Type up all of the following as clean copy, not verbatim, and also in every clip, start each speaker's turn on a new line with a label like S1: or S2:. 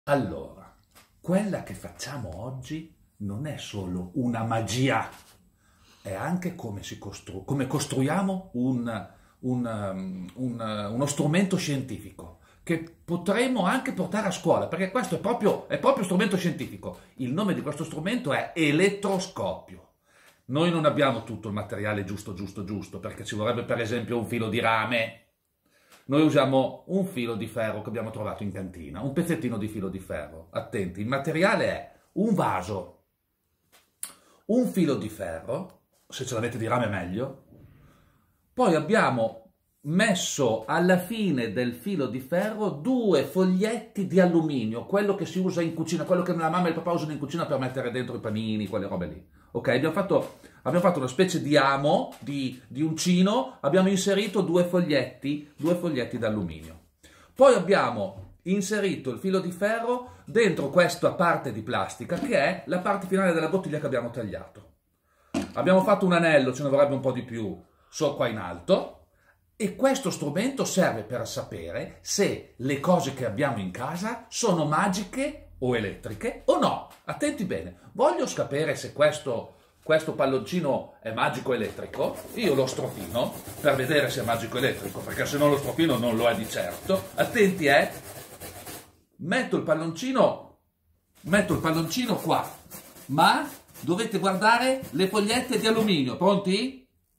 S1: Allora, quella che facciamo oggi non è solo una magia, è anche come costruiamo uno strumento scientifico che potremmo anche portare a scuola, perché questo è proprio strumento scientifico. Il nome di questo strumento è elettroscopio. Noi non abbiamo tutto il materiale giusto, perché ci vorrebbe per esempio un filo di rame. Noi usiamo un filo di ferro che abbiamo trovato in cantina, un pezzettino di filo di ferro. Attenti, il materiale è un vaso, un filo di ferro, se ce l'avete di rame meglio. Poi abbiamo messo alla fine del filo di ferro 2 foglietti di alluminio, quello che si usa in cucina, quello che la mamma e il papà usano in cucina per mettere dentro i panini, quelle robe lì. Ok, abbiamo fatto una specie di amo, di uncino, abbiamo inserito 2 foglietti d'alluminio. Poi abbiamo inserito il filo di ferro dentro questa parte di plastica che è la parte finale della bottiglia che abbiamo tagliato. Abbiamo fatto un anello, ce ne vorrebbe un po' di più, qua in alto, e questo strumento serve per sapere se le cose che abbiamo in casa sono magiche o elettriche o no. Attenti bene, voglio sapere se questo palloncino è magico o elettrico, io lo strofino per vedere se è magico o elettrico, perché se non lo strofino non lo è di certo. Attenti, metto il palloncino qua, ma dovete guardare le fogliette di alluminio, pronti?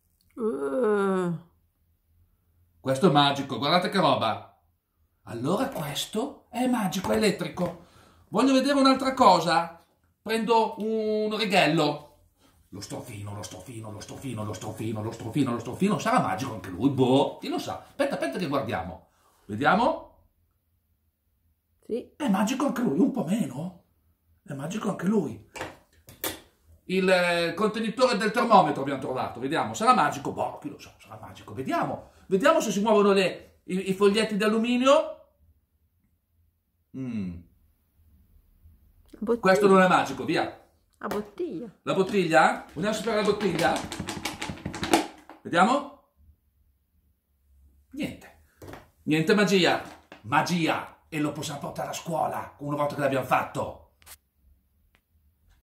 S1: Questo è magico, guardate che roba. Allora questo è magico, è elettrico. Voglio vedere un'altra cosa. Prendo un righello. Lo strofino. Sarà magico anche lui? Boh, chi lo sa. Aspetta che guardiamo. Vediamo?
S2: Sì.
S1: È magico anche lui, un po' meno. È magico anche lui. Il contenitore del termometro abbiamo trovato, vediamo, sarà magico? Boh, chi lo sa, sarà magico, vediamo se si muovono i foglietti di alluminio. Questo non è magico, via.
S2: La bottiglia.
S1: La bottiglia? Vogliamo sapere la bottiglia? Vediamo? Niente magia, e lo possiamo portare a scuola una volta che l'abbiamo fatto.